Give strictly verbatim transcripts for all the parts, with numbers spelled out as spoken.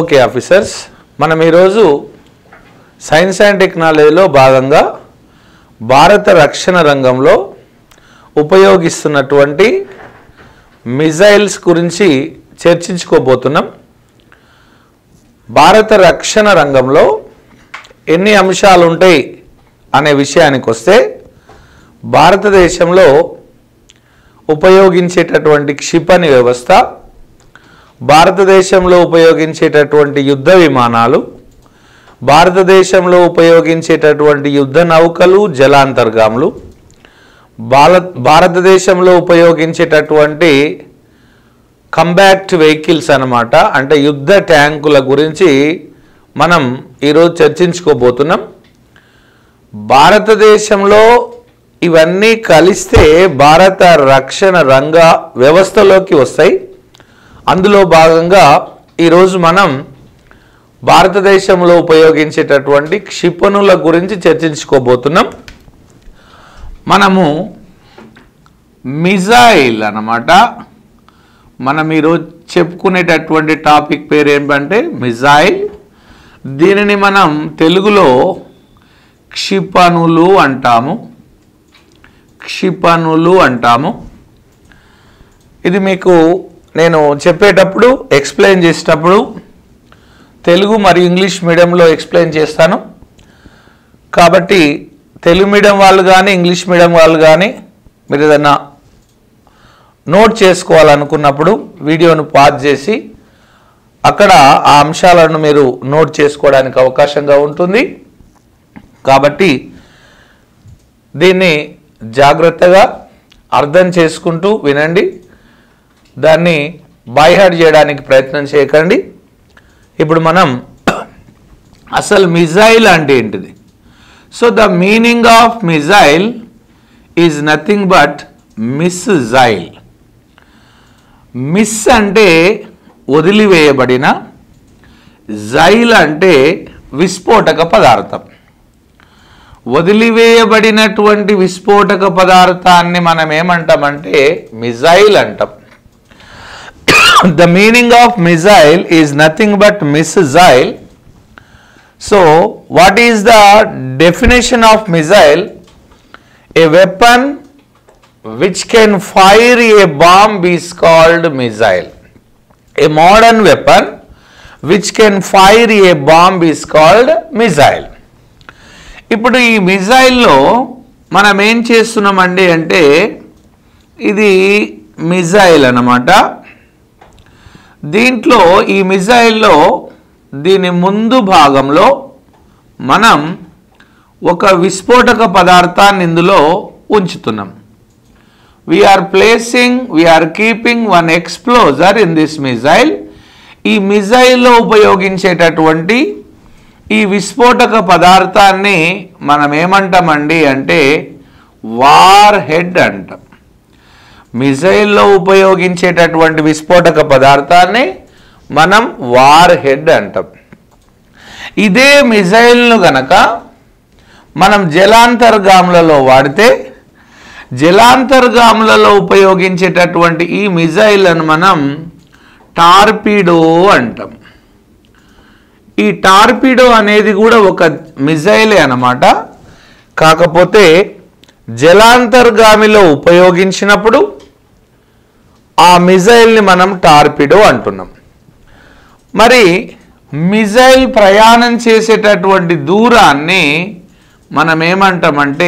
Okay officers, మనం ఈరోజు science and టెక్నాలజీలో భాగంగా భారత రక్షణ రంగంలో ఉపయోగిస్తున్నటువంటి మిజైల్స్ గురించి చర్చించుకోబోతున్నాం. భారత రక్షణ రంగంలో ఎన్ని అంశాలు ఉంటాయి అనే విషయానికి వస్తే, భారతదేశంలో ఉపయోగించేటటువంటి క్షిపణి వ్యవస్థ, భారతదేశంలో ఉపయోగించేటటువంటి యుద్ధ విమానాలు, భారతదేశంలో ఉపయోగించేటటువంటి యుద్ధ నౌకలు, జలాంతర్గాములు, భారత భారతదేశంలో ఉపయోగించేటటువంటి కంబాక్ట్ వెహికల్స్ అన్నమాట, అంటే యుద్ధ ట్యాంకుల గురించి మనం ఈరోజు చర్చించుకోబోతున్నాం. భారతదేశంలో ఇవన్నీ కలిస్తే భారత రక్షణ రంగ వ్యవస్థలోకి వస్తాయి. అందులో భాగంగా ఈరోజు మనం భారతదేశంలో ఉపయోగించేటటువంటి క్షిపణుల గురించి చర్చించుకోబోతున్నాం. మనము మిజైల్ అన్నమాట, మనం ఈరోజు చెప్పుకునేటటువంటి టాపిక్ పేరు ఏంటంటే మిజైల్. దీనిని మనం తెలుగులో క్షిపణులు అంటాము క్షిపణులు అంటాము ఇది మీకు నేను చెప్పేటప్పుడు, ఎక్స్ప్లెయిన్ చేసేటప్పుడు తెలుగు మరియు ఇంగ్లీష్ మీడియంలో ఎక్స్ప్లెయిన్ చేస్తాను. కాబట్టి తెలుగు మీడియం వాళ్ళు కానీ ఇంగ్లీష్ మీడియం వాళ్ళు కానీ మీరు ఏదన్నా నోట్ చేసుకోవాలనుకున్నప్పుడు వీడియోను పాజ్ చేసి అక్కడ ఆ అంశాలను మీరు నోట్ చేసుకోవడానికి అవకాశంగా ఉంటుంది. కాబట్టి దీన్ని జాగ్రత్తగా అర్థం చేసుకుంటూ వినండి, దాన్ని బైహార్ట్ చేయడానికి ప్రయత్నం చేయకండి. ఇప్పుడు మనం అసలు మిజైల్ అంటే ఏంటిది? So the meaning of missile is nothing but miss jail. Miss అంటే వదిలివేయబడిన, జైల్ అంటే విస్ఫోటక పదార్థం. వదిలివేయబడినటువంటి విస్ఫోటక పదార్థాన్ని మనం ఏమంటామంటే మిజైల్ అంటాం. The meaning of missile is nothing but missile. So what is the definition of missile? A weapon which can fire a bomb is called missile. A modern weapon which can fire a bomb is called missile. ఇప్పుడు ఈ మిజైల్లో మనం ఏం చేస్తున్నామండి అంటే, ఇది missile అన్నమాట. దీంట్లో ఈ మిజైల్లో దీని ముందు భాగంలో మనం ఒక విస్ఫోటక పదార్థాన్ని ఇందులో ఉంచుతున్నాం. We are placing we are keeping one explosive in this missile. ఈ మిజైల్లో ఉపయోగించేటటువంటి ఈ విస్ఫోటక పదార్థాన్ని మనం ఏమంటామండి అంటే వార్ హెడ్ అంటాం. మిజైల్లో ఉపయోగించేటటువంటి విస్ఫోటక పదార్థాన్ని మనం వార్ హెడ్ అంటాం. ఇదే మిజైల్ను గనక మనం జలాంతర్గాములలో వాడితే, జలాంతర్గాములలో ఉపయోగించేటటువంటి ఈ మిజైల్ను మనం టార్పీడో అంటాం. ఈ టార్పీడో అనేది కూడా ఒక మిజైలే అన్నమాట. కాకపోతే జలాంతర్గామిలో ఉపయోగించినప్పుడు ఆ మిజైల్ని మనం టార్పిడో అంటున్నాం. మరి మిజైల్ ప్రయాణం చేసేటటువంటి దూరాన్ని మనం ఏమంటామంటే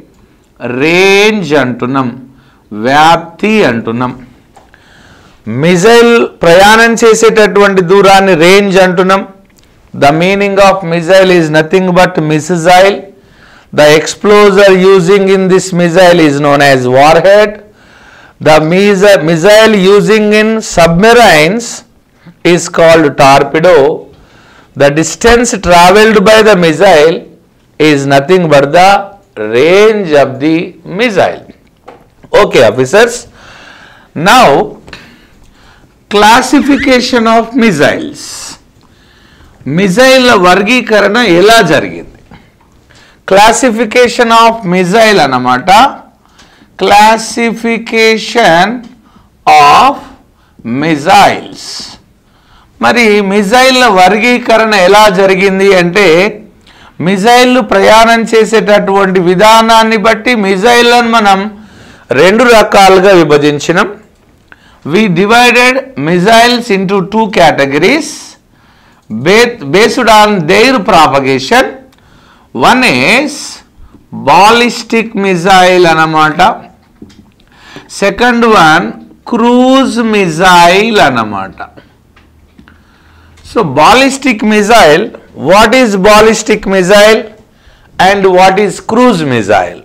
రేంజ్ అంటున్నాం, వ్యాప్తి అంటున్నాం. మిజైల్ ప్రయాణం చేసేటటువంటి దూరాన్ని రేంజ్ అంటున్నాం. The meaning of missile is nothing but miss jail. The explosion using in this missile is known as warhead. The missile using in submarines is called torpedo. The distance travelled by the missile is nothing but the range of the missile. Okay, officers. Now, classification of missiles. Missile వర్గీకరణ ఎలా జరిగింది? Classification of missile అన్నమాట. Classification of missiles. మరి మిజైల్ల వర్గీకరణ ఎలా జరిగింది అంటే మిజైల్లు ప్రయాణం చేసేటటువంటి విధానాన్ని బట్టి మిజైల్లను మనం రెండు రకాలుగా విభజించినాం. We divided missiles into two categories based on their propagation. One is ballistic missile anamata, second one cruise missile anamata. So ballistic missile, what is ballistic missile and what is cruise missile?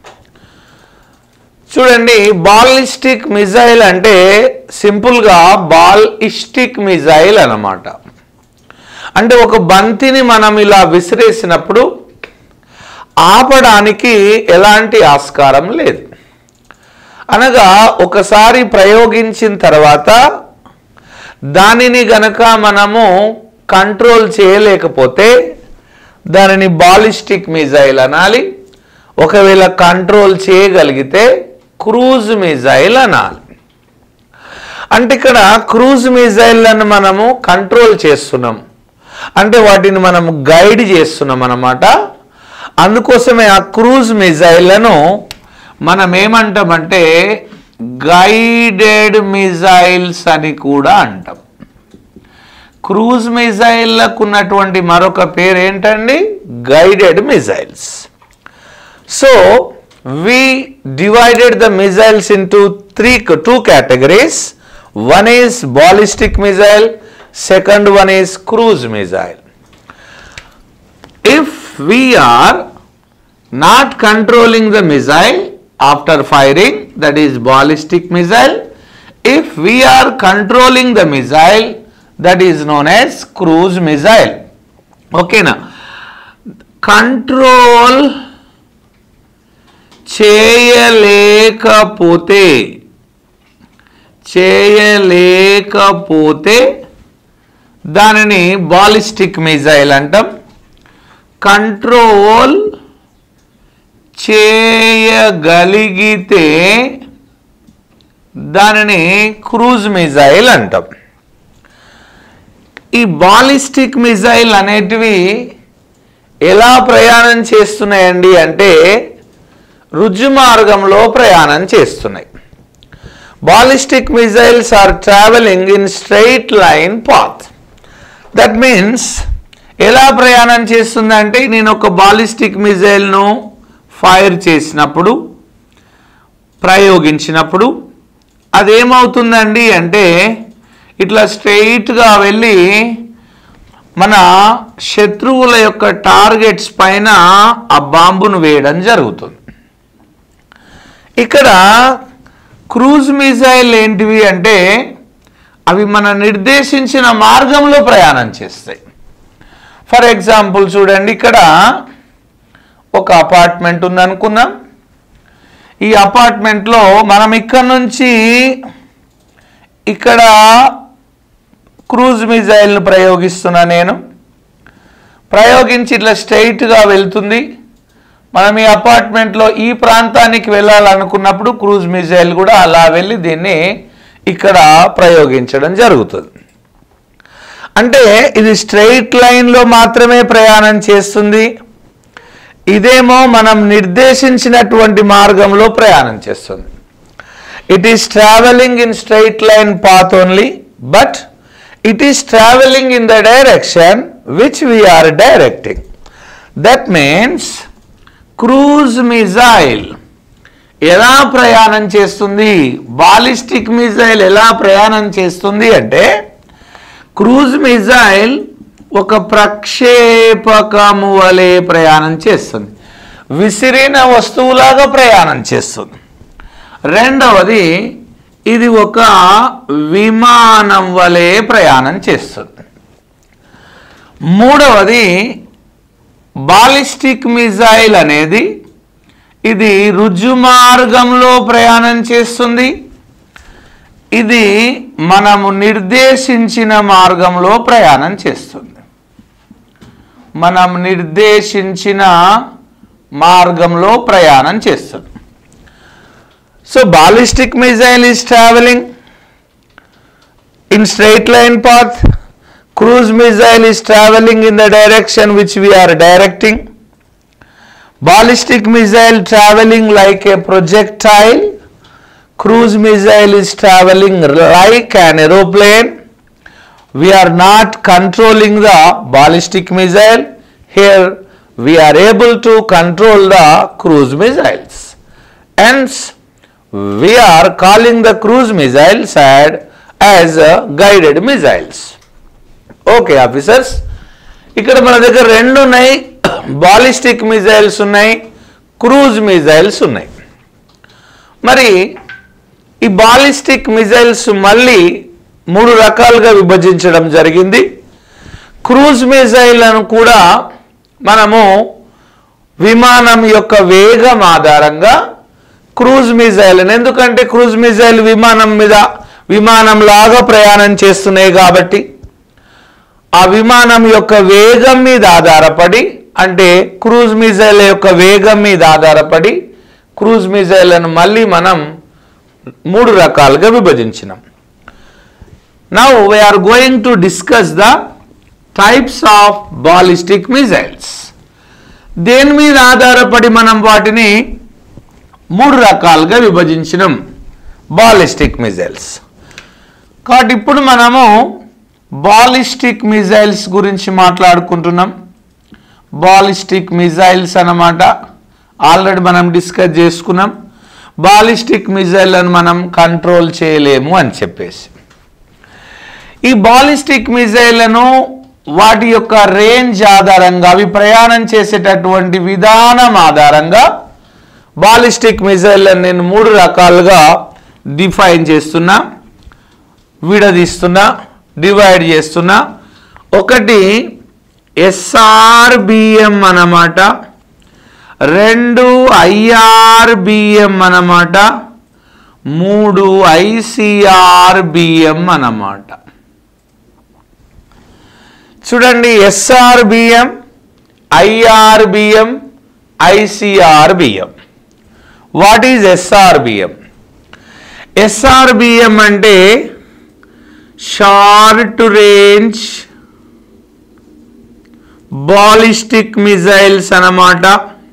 చూడండి, ballistic missile అంటే సింపుల్గా ballistic missile అన్నమాట. అంటే ఒక బంతిని మనం ఇలా విసిరేసినప్పుడు ఆపడానికి ఎలాంటి ఆస్కారం లేదు. అనగా ఒకసారి ప్రయోగించిన తర్వాత దానిని గనక మనము కంట్రోల్ చేయలేకపోతే దానిని బాలిస్టిక్ మిజైల్ అనాలి. ఒకవేళ కంట్రోల్ చేయగలిగితే క్రూజ్ మిజైల్ అనాలి. అంటే ఇక్కడ క్రూజ్ మిజైల్లను మనము కంట్రోల్ చేస్తున్నాం, అంటే వాటిని మనం గైడ్ చేస్తున్నాం అన్నమాట. అందుకోసమే ఆ క్రూజ్ మిజైల్లను మనం ఏమంటామంటే గైడెడ్ మిజైల్స్ అని కూడా అంటాం. క్రూజ్ మిజైల్లకు ఉన్నటువంటి మరొక పేరు ఏంటండి? Guided missiles. So we divided the missiles into three two categories. One is ballistic missile, second one is cruise missile. If we are not controlling the missile after firing, that is ballistic missile. If we are controlling the missile, that is known as cruise missile. Okay na? Control చేయలేకపోతే చేయలేకపోతే దానిని ballistic missile అంటాం. Control చేయగలిగితే దానిని cruise missile అంటాం. ఈ ballistic missile అనేటివి ఎలా ప్రయాణం చేస్తున్నాయండి అంటే రుజు మార్గంలో ప్రయాణం చేస్తున్నాయి. Ballistic missiles are travelling in straight line path. That means ఎలా ప్రయాణం చేస్తుందంటే నేను ఒక బాలిస్టిక్ మిజైల్ను ఫైర్ చేసినప్పుడు ప్రయోగించినప్పుడు అదేమవుతుందండి అంటే ఇట్లా స్ట్రైట్గా వెళ్ళి మన శత్రువుల యొక్క టార్గెట్స్ పైన ఆ బాంబును వేయడం జరుగుతుంది. ఇక్కడ క్రూజ్ మిజైల్ ఏంటివి అంటే అవి మన నిర్దేశించిన మార్గంలో ప్రయాణం చేస్తాయి. ఫర్ ఎగ్జాంపుల్ చూడండి, ఇక్కడ ఒక అపార్ట్మెంట్ ఉందనుకుందాం. ఈ అపార్ట్మెంట్లో మనం ఇక్కడ నుంచి ఇక్కడ క్రూజ్ మిజైల్ను ప్రయోగిస్తున్నా. నేను ప్రయోగించి ఇట్లా స్ట్రైట్గా వెళ్తుంది. మనం ఈ అపార్ట్మెంట్లో ఈ ప్రాంతానికి వెళ్ళాలనుకున్నప్పుడు క్రూజ్ మిజైల్ కూడా అలా వెళ్ళి దీన్ని ఇక్కడ ప్రయోగించడం జరుగుతుంది. అంటే ఇది స్ట్రైట్ లైన్లో మాత్రమే ప్రయాణం చేస్తుంది. ఇదేమో మనం నిర్దేశించినటువంటి మార్గంలో ప్రయాణం చేస్తుంది. It is travelling in straight line path only, but it is travelling in the direction which we are directing. That means cruise missile ఎలా ప్రయాణం చేస్తుంది, బాలిస్టిక్ మిజైల్ ఎలా ప్రయాణం చేస్తుంది అంటే క్రూజ్ మిజైల్ ఒక ప్రక్షేపకము వలె ప్రయాణం చేస్తుంది, విసిరిన వస్తువులాగా ప్రయాణం చేస్తుంది. రెండవది ఇది ఒక విమానం వలె ప్రయాణం చేస్తుంది. మూడవది బాలిస్టిక్ మిజైల్ అనేది ఇది రుజు మార్గంలో ప్రయాణం చేస్తుంది. ఇది మనము నిర్దేశించిన మార్గంలో ప్రయాణం చేస్తుంది. మనం నిర్దేశించిన మార్గంలో ప్రయాణం చేస్తుంది. So ballistic missile is travelling in straight line path. Cruise missile is traveling in the direction which we are directing. Ballistic missile traveling like a projectile. Cruise missile is traveling like an aeroplane. We are not controlling the ballistic missile. Here we are able to control the cruise missiles. Hence, we are calling the cruise missiles as uh, guided missiles. Okay, officers. ఇక్కడ మన దగ్గర రెండు ఉన్నాయి, ballistic missiles ఉన్నాయి, cruise missiles ఉన్నాయి. మరి ఈ ballistic missiles మళ్ళీ మూడు రకాలుగా విభజించడం జరిగింది. క్రూజ్ మిజైల్లను కూడా మనము విమానం యొక్క వేగం ఆధారంగా క్రూజ్ మిజైల్, ఎందుకంటే క్రూజ్ మిజైల్ విమానం మీద విమానం లాగా ప్రయాణం చేస్తున్నాయి కాబట్టి ఆ విమానం యొక్క వేగం మీద ఆధారపడి, అంటే క్రూజ్ మిజైల్ యొక్క వేగం మీద ఆధారపడి క్రూజ్ మిజైల్లను మళ్ళీ మనం మూడు రకాలుగా విభజించినాం. Now we are going to discuss the types of ballistic missiles. దేని మీద ఆధారపడి మనం వాటిని మూడు రకాలుగా విభజించినాం బాలిస్టిక్ మిజైల్స్. కాబట్టి ఇప్పుడు మనము బాలిస్టిక్ మిజైల్స్ గురించి మాట్లాడుకుంటున్నాం. బాలిస్టిక్ మిజైల్స్ అన్నమాట ఆల్రెడీ మనం డిస్కస్ చేసుకున్నాం. బాలిస్టిక్ మిజైల్లను మనం కంట్రోల్ చేయలేము అని చెప్పేసి, ఈ బాలిస్టిక్ మిజైల్లను వాటి యొక్క రేంజ్ ఆధారంగా, అవి ప్రయాణం చేసేటటువంటి విధానం ఆధారంగా బాలిస్టిక్ మిజైల్లను నేను మూడు రకాలుగా డిఫైన్ చేస్తున్నా, విడదీస్తున్నా, డివైడ్ చేస్తున్నా. ఒకటి ఎస్ఆర్బిఎం అన్నమాట, రెండు ఐఆర్బిఎం అన్నమాట, మూడు ఐసిఆర్బిఎం అన్నమాట. చూడండి, SRBM, IRBM, ICRBM. What is SRBM? SRBM అంటే షార్ట్ రేంజ్ బాలిస్టిక్ మిజైల్స్ అన్నమాట.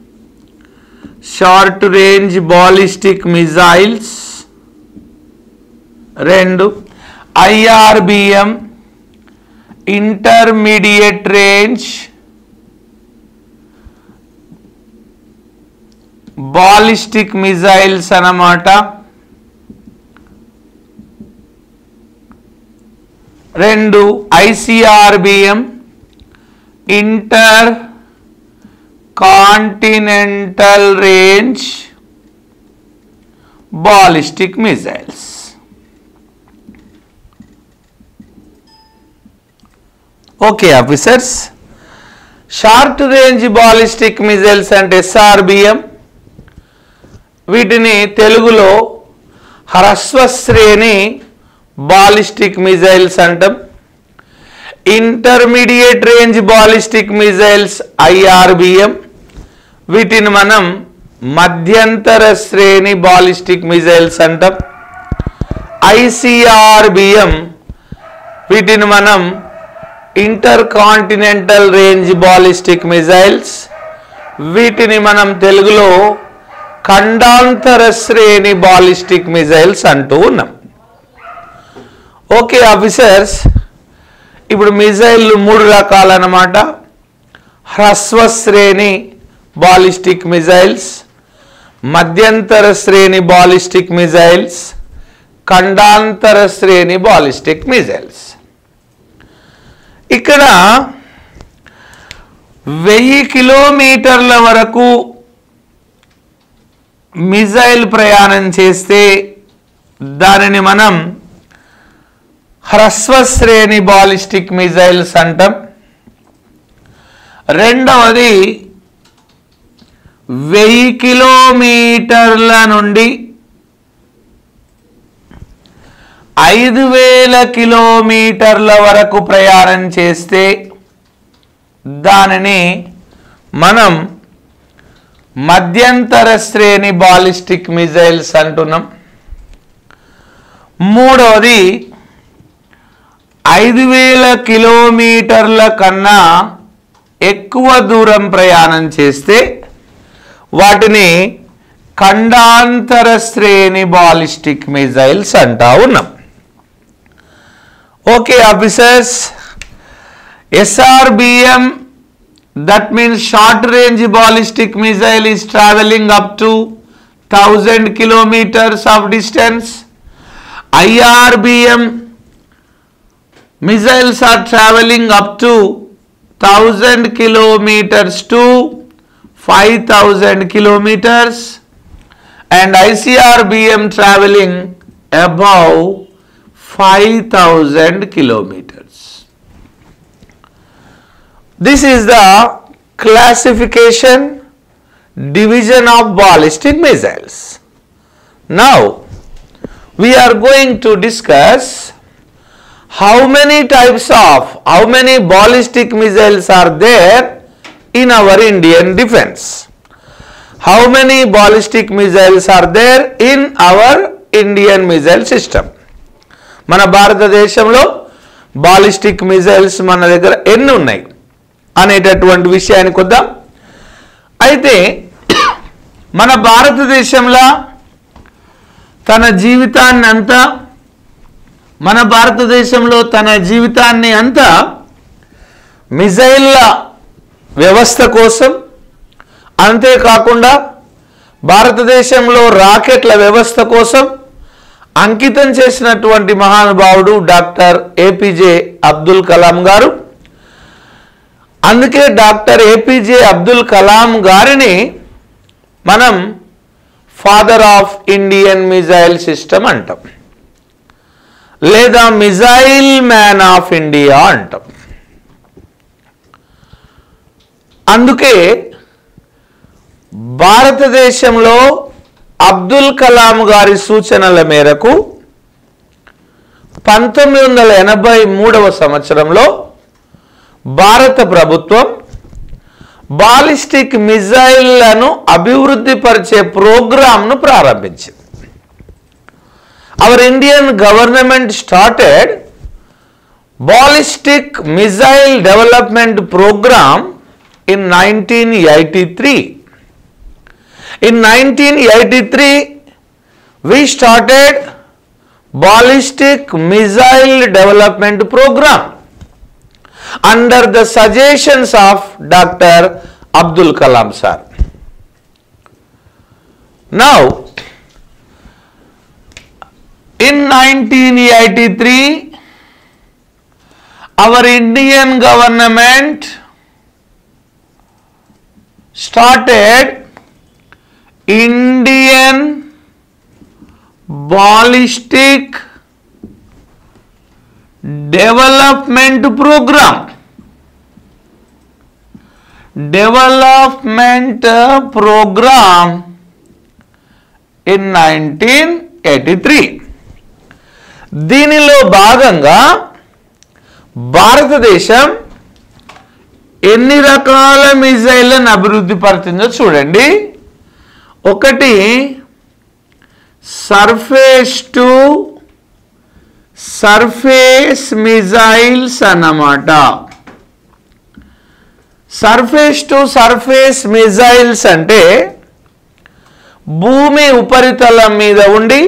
Short range ballistic missiles. రెండు IRBM intermediate range ballistic missiles అన్నమాట. రెండు ICRBM intercontinental range ballistic missiles. Okay officers, short range ballistic missiles అంటే SRBM, వీటిని తెలుగులో హ్రస్వ శ్రేణి బాలిస్టిక్ మిజైల్స్ అంటాం. Intermediate range ballistic missiles IRBM, వీటిని మనం మధ్యంతర శ్రేణి బాలిస్టిక్ మిజైల్స్ అంటాం. ఐసిఆర్బిఎం, వీటిని మనం intercontinental range ballistic missiles, వీటిని మనం తెలుగులో ఖండాంతర శ్రేణి బాలిస్టిక్ మిజైల్స్ అంటూ ఉన్నాం. ఓకే ఆఫీసర్స్, ఇప్పుడు మిజైల్ మూడు రకాలు అన్నమాట. హ్రస్వ శ్రేణి బాలిస్టిక్ మిజైల్స్, మధ్యంతర శ్రేణి బాలిస్టిక్ మిజైల్స్, ఖండాంతర శ్రేణి బాలిస్టిక్ మిజైల్స్. ఇక్కడ వెయ్యి కిలోమీటర్ల వరకు మిజైల్ ప్రయాణం చేస్తే దానిని మనం హ్రస్వ శ్రేణి బాలిస్టిక్ మిజైల్స్ అంటాం. రెండవది వెయ్యి కిలోమీటర్ల నుండి ఐదు వేల కిలోమీటర్ల వరకు ప్రయాణం చేస్తే దానిని మనం మధ్యంతర శ్రేణి బాలిస్టిక్ మిజైల్స్ అంటున్నాం. మూడవది ఐదు వేల కిలోమీటర్ల కన్నా ఎక్కువ దూరం ప్రయాణం చేస్తే వాటిని ఖండాంతర శ్రేణి బాలిస్టిక్ మిజైల్స్ అంటా ఉన్నాం. Okay officers, SRBM, that means short range ballistic missile is traveling up to one thousand kilometers of distance. I R B M missiles are traveling up to one thousand kilometers to five thousand kilometers, and I C R B M traveling above five thousand kilometers. This is the classification division of ballistic missiles. Now we are going to discuss how many types of, how many ballistic missiles are there in our Indian defense. How many ballistic missiles are there in our Indian missile system? మన భారతదేశంలో ballistic missiles మన దగ్గర ఎన్ని ఉన్నాయి అనేటటువంటి విషయానికి వద్దాం. అయితే మన భారతదేశంలో తన జీవితాన్ని అంతా మన భారతదేశంలో తన జీవితాన్ని అంతా మిజైల్ల వ్యవస్థ కోసం, అంతేకాకుండా భారతదేశంలో రాకెట్ల వ్యవస్థ కోసం అంకితం చేసినటువంటి మహానుభావుడు డాక్టర్ ఏపీజే అబ్దుల్ కలాం గారు. అందుకే డాక్టర్ ఏపీజే అబ్దుల్ కలాం గారిని మనం father of Indian missile system అంటాం, లేదా మిజైల్ మ్యాన్ ఆఫ్ ఇండియా అంటాం. అందుకే భారతదేశంలో అబ్దుల్ కలాం గారి సూచనల మేరకు పంతొమ్మిది వందల ఎనభై మూడవ సంవత్సరంలో భారత ప్రభుత్వం బాలిస్టిక్ మిజైళ్లను అభివృద్ధి పరిచే ప్రోగ్రామ్ను ప్రారంభించింది. Our Indian government started ballistic missile development programme in nineteen eighty-three. In nineteen eighty-three, we started ballistic missile development program under the suggestions of Doctor Abdul Kalam sir. Now, in nineteen eighty-three, our Indian government started Indian ballistic development program. Development program in nineteen eighty-three. దీనిలో భాగంగా భారతదేశం ఎన్ని రకాల మిజైళ్లను అభివృద్ధి పడుతుందో చూడండి. ఒకటి surface to surface missiles అన్నమాట. సర్ఫేస్ టు సర్ఫేస్ మిజైల్స్ అంటే భూమి ఉపరితలం మీద ఉండి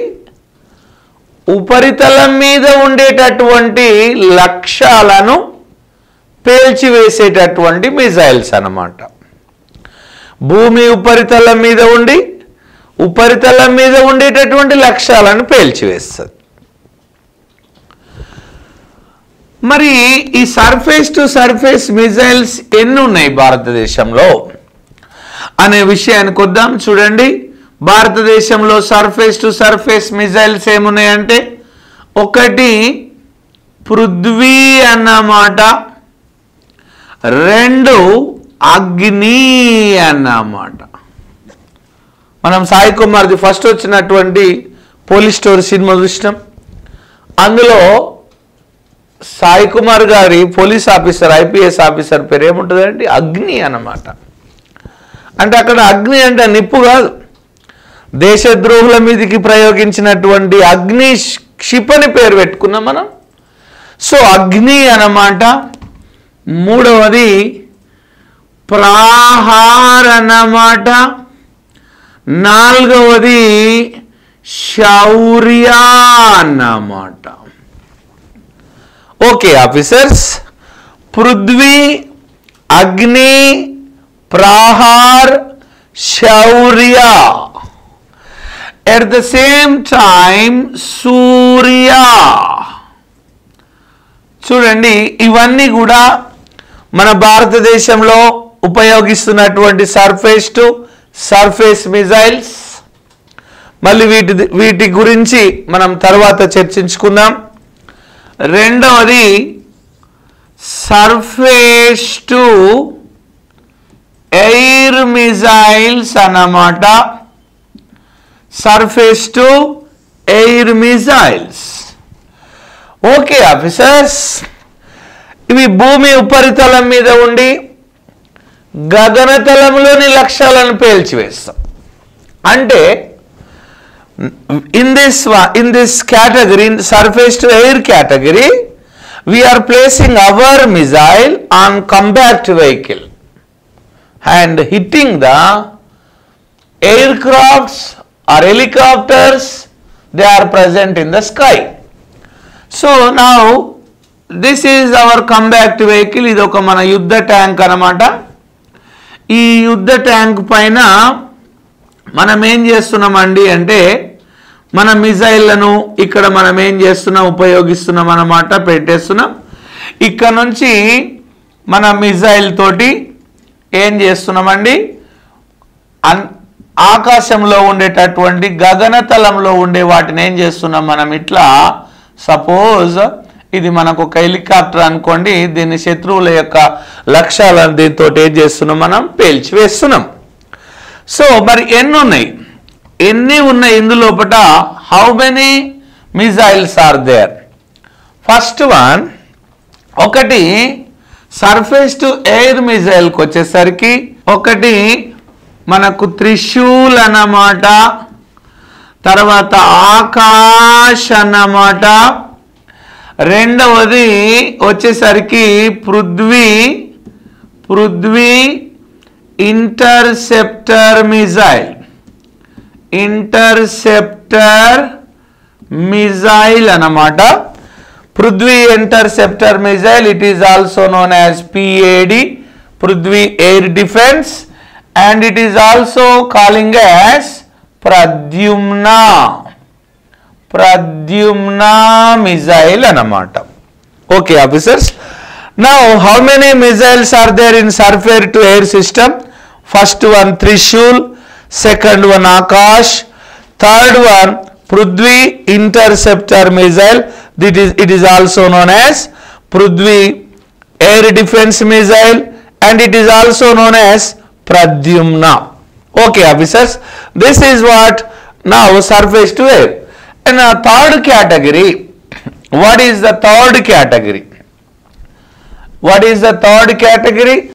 ఉపరితలం మీద ఉండేటటువంటి లక్ష్యాలను పేల్చివేసేటటువంటి మిజైల్స్ అన్నమాట. భూమి ఉపరితలం మీద ఉండి ఉపరితలం మీద ఉండేటటువంటి లక్ష్యాలను పేల్చివేస్తుంది. మరి ఈ సర్ఫేస్ టు సర్ఫేస్ మిజైల్స్ ఎన్ని ఉన్నాయి భారతదేశంలో అనే విషయానికి వద్దాం. చూడండి, భారతదేశంలో సర్ఫేస్ టు సర్ఫేస్ మిజైల్స్ ఏమున్నాయంటే, ఒకటి పృథ్వీ అన్నమాట, రెండు అగ్ని అన్నమాట. మనం సాయి కుమార్ది ఫస్ట్ వచ్చినటువంటి పోలీస్ స్టోరీ సినిమా చూసినాం. అందులో సాయి కుమార్ గారి పోలీస్ ఆఫీసర్ ఐపీఎస్ ఆఫీసర్ పేరు ఏముంటుందండి, అగ్ని అన్నమాట. అంటే అక్కడ అగ్ని అంటే నిప్పు కాదు, దేశద్రోహుల మీదకి ప్రయోగించినటువంటి అగ్ని క్షిపణి పేరు పెట్టుకున్నాం మనం. సో అగ్ని అన్నమాట. మూడవది ప్రహార్ అన్నమాట. నాలుగవది శౌర్య అన్నమాట. Okay officers, Prithvi, Agni, Prahar, Shaurya. At the same time Surya. చూడండి, ఇవన్నీ కూడా మన భారతదేశంలో ఉపయోగిస్తున్నటువంటి సర్ఫేస్ టు సర్ఫేస్ మిజైల్స్. మళ్ళీ వీటి వీటి గురించి మనం తర్వాత చర్చించుకుందాం. రెండవది సర్ఫేస్ టు ఎయిర్ మిజైల్స్ అన్నమాట. Surface to air missiles. Okay officers, ఇవి భూమి ఉపరితలం మీద ఉండి గగనతలంలోని లక్ష్యాలను పేల్చివేస్తాం. అంటే in this in this category, in surface to air category, we are placing our missile on combat vehicle and hitting the aircrafts or helicopters, they are present in the sky. So now this is our combat vehicle. ఇది ఒక మన యుద్ధ tank అన్నమాట. ఈ యుద్ధ tank పైన మనం ఏం చేస్తున్నామండి అంటే మన మిజైళ్లను ఇక్కడ మనం ఏం చేస్తున్నాం, ఉపయోగిస్తున్నాం అన్నమాట, పెట్టేస్తున్నాం. ఇక్కడ నుంచి మన మిజైల్ తోటి ఏం చేస్తున్నామండి, అన్ ఆకాశంలో ఉండేటటువంటి గగనతలంలో ఉండే వాటిని ఏం చేస్తున్నాం మనం ఇట్లా. సపోజ్ ఇది మనకు ఒక హెలికాప్టర్ అనుకోండి, దీన్ని శత్రువుల యొక్క లక్ష్యాలను దీంతో ఏం చేస్తున్నాం, మనం పేల్చివేస్తున్నాం. సో మరి ఎన్ని ఉన్నాయి, ఎన్ని ఉన్నాయి ఇందులోపట, how many missiles are there? First one, ఒకటి సర్ఫేస్ టు ఎయిర్ మిజైల్కి వచ్చేసరికి ఒకటి మనకు త్రిశూల్ అన్నమాట, తర్వాత ఆకాశ్ అన్నమాట. రెండవది వచ్చేసరికి Prithvi Prithvi interceptor missile interceptor missile అన్నమాట. Prithvi interceptor missile, it is also known as P A D, Prithvi air defence, and it is also calling as Pradyumna Pradyumna missile అన్నమాట. Okay officers, now how many missiles are there in surface to air system? First one Trishul, second one Akash, third one Prithvi interceptor missile, that is it is also known as Prithvi air defense missile, and it is also known as Pradyumna. Okay officers, this is what now surface to air. And a third category, what is the third category? What is the third category?